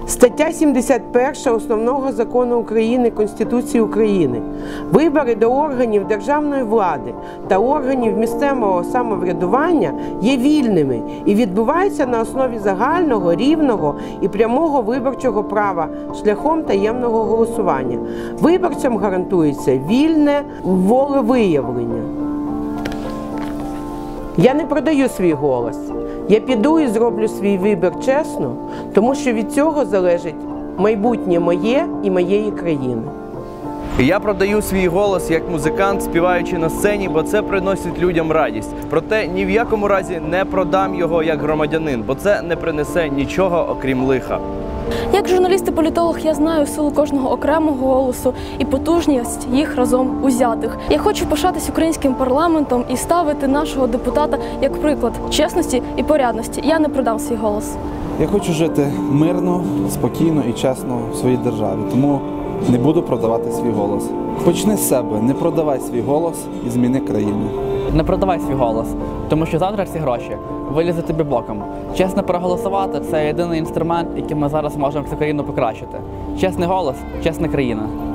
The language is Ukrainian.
Стаття 71 Основного закону України Конституції України. Вибори до органів державної влади та органів місцевого самоврядування є вільними і відбуваються на основі загального, рівного і прямого виборчого права шляхом таємного голосування. Виборцям гарантується вільне волевиявлення. Я не продаю свій голос. Я піду і зроблю свій вибір чесно, тому що від цього залежить майбутнє моє і моєї країни. Я продаю свій голос як музикант, співаючи на сцені, бо це приносить людям радість. Проте ні в якому разі не продам його як громадянин, бо це не принесе нічого, окрім лиха. Як журналіст і політолог я знаю силу кожного окремого голосу і потужність їх разом узятих. Я хочу пишатись українським парламентом і ставити нашого депутата як приклад чесності і порядності. Я не продам свій голос. Я хочу жити мирно, спокійно і чесно в своїй державі, тому не буду продавати свій голос. Почни з себе, не продавай свій голос і зміни країну. Не продавай свій голос, тому що завтра всі гроші вилізуть тобі боком. Чесно проголосувати – це єдиний інструмент, яким ми зараз можемо цю країну покращити. Чесний голос – чесна країна.